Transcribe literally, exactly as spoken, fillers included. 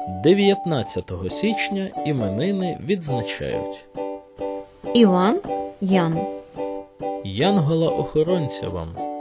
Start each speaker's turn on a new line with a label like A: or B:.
A: дев'ятнадцятого січня іменини відзначають
B: Іван, Ян.
A: Янгола-охоронця вам,